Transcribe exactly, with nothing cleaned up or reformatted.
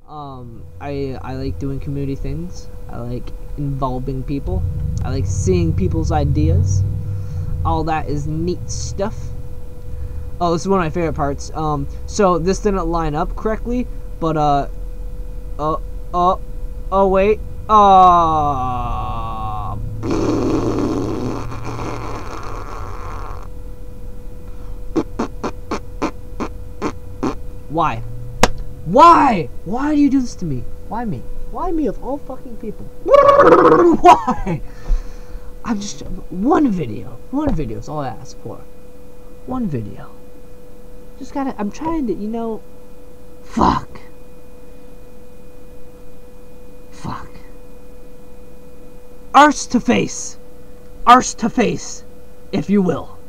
Um, I I like doing community things. I like involving people. I like seeing people's ideas. All that is neat stuff. Oh, this is one of my favorite parts. Um, so this didn't line up correctly, but uh, uh, uh, oh wait, uh, why? Why? Why do you do this to me? Why me? Why me of all fucking people? Why? I'm just one video. One video is all I ask for. One video. Just gotta. I'm trying to, you know. Fuck. Fuck. Arse to face. Arse to face, if you will.